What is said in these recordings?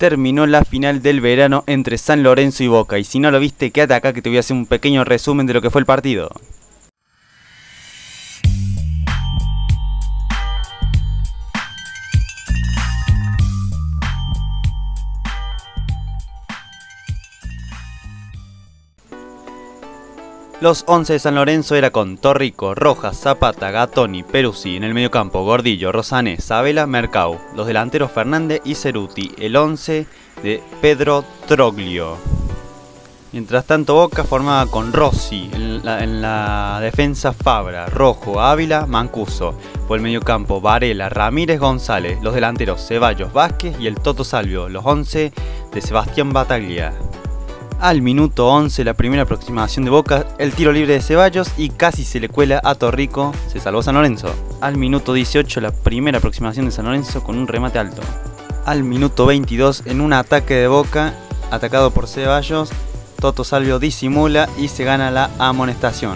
terminó la final del verano entre San Lorenzo y Boca. Y si no lo viste, quédate acá que te voy a hacer un pequeño resumen de lo que fue el partido. Los 11 de San Lorenzo era con Torrico, Rojas, Zapata, Gattoni, Peruzzi, en el mediocampo Gordillo, Rosané, Sabela, Mercau, los delanteros Fernández y Ceruti, el 11 de Pedro Troglio. Mientras tanto Boca formaba con Rossi en la defensa Fabra, Rojo, Ávila, Mancuso, por el mediocampo Varela, Ramírez, González, los delanteros Ceballos, Vázquez y el Toto Salvio, los 11 de Sebastián Bataglia. Al minuto 11 la primera aproximación de Boca, el tiro libre de Ceballos y casi se le cuela a Torrico, se salvó San Lorenzo. Al minuto 18 la primera aproximación de San Lorenzo con un remate alto. Al minuto 22 en un ataque de Boca, atacado por Ceballos, Toto Salvio disimula y se gana la amonestación.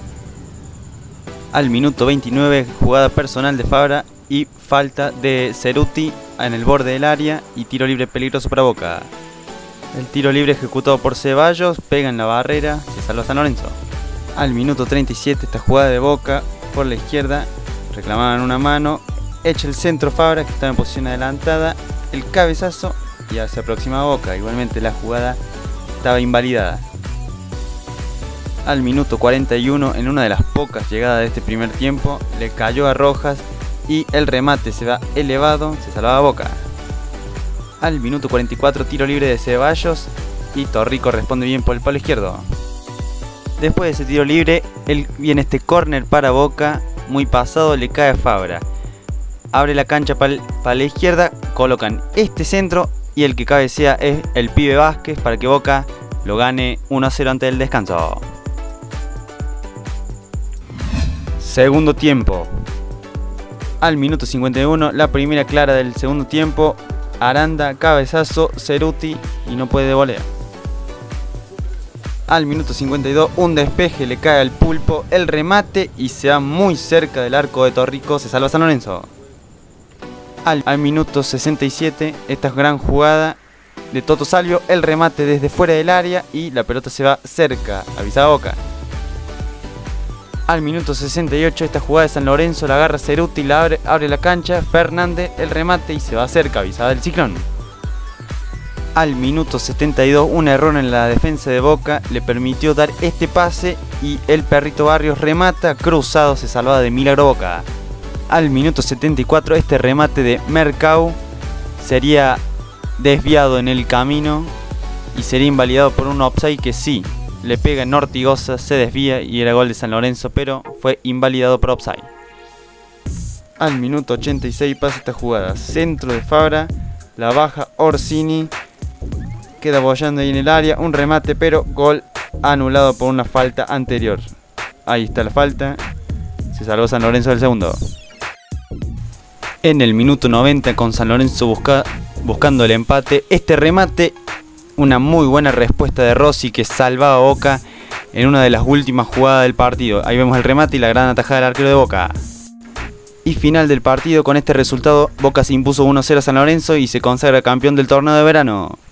Al minuto 29 jugada personal de Fabra y falta de Ceruti en el borde del área y tiro libre peligroso para Boca. El tiro libre ejecutado por Ceballos pega en la barrera, se salva San Lorenzo. Al minuto 37 esta jugada de Boca por la izquierda, reclamaban una mano, echa el centro Fabra que estaba en posición adelantada, el cabezazo y ya se aproxima a Boca, igualmente la jugada estaba invalidada. Al minuto 41 en una de las pocas llegadas de este primer tiempo le cayó a Rojas y el remate se va elevado, se salvaba Boca. Al minuto 44 tiro libre de Ceballos y Torrico responde bien por el palo izquierdo. Después de ese tiro libre viene este córner para Boca, muy pasado, le cae a Fabra. Abre la cancha para la izquierda, colocan este centro y el que cabecea es el pibe Vázquez para que Boca lo gane 1-0 antes del descanso. Segundo tiempo. Al minuto 51 la primera clara del segundo tiempo. Aranda, cabezazo, Ceruti y no puede volear. Al minuto 52 un despeje le cae al Pulpo, el remate y se va muy cerca del arco de Torrico, se salva San Lorenzo. Al minuto 67 esta gran jugada de Toto Salvio, el remate desde fuera del área y la pelota se va cerca, avisa Boca. Al minuto 68 esta jugada de San Lorenzo la agarra Ceruti, la abre la cancha, Fernández el remate y se va cerca, avisada del Ciclón. Al minuto 72 un error en la defensa de Boca le permitió dar este pase y el Perrito Barrios remata, cruzado, se salvaba de milagro Boca. Al minuto 74 este remate de Mercau sería desviado en el camino y sería invalidado por un offside que sí le pega en Ortigosa, se desvía y era gol de San Lorenzo, pero fue invalidado por offside. Al minuto 86 pasa esta jugada, centro de Fabra, la baja Orsini, queda boyando ahí en el área, un remate pero gol anulado por una falta anterior. Ahí está la falta, se salvó San Lorenzo del segundo. En el minuto 90 con San Lorenzo buscando el empate, este remate, una muy buena respuesta de Rossi que salvaba a Boca en una de las últimas jugadas del partido. Ahí vemos el remate y la gran atajada del arquero de Boca. Y final del partido, con este resultado Boca se impuso 1-0 a San Lorenzo y se consagra campeón del torneo de verano.